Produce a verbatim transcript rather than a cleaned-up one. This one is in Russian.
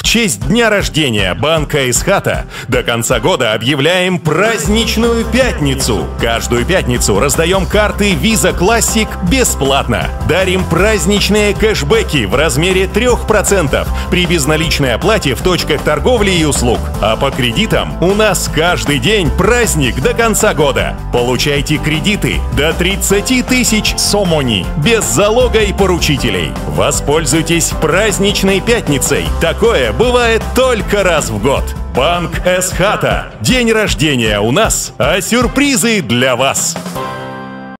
В честь дня рождения банка Эсхата до конца года объявляем праздничную пятницу. Каждую пятницу раздаем карты Visa Classic бесплатно. Дарим праздничные кэшбэки в размере трех процентов при безналичной оплате в точках торговли и услуг. А по кредитам у нас каждый день праздник до конца года. Получайте кредиты до тридцати тысяч сомони без залога и поручителей. Воспользуйтесь праздничной пятницей. Такое бывает только раз в год. Банк Эсхата. День рождения у нас, а сюрпризы для вас.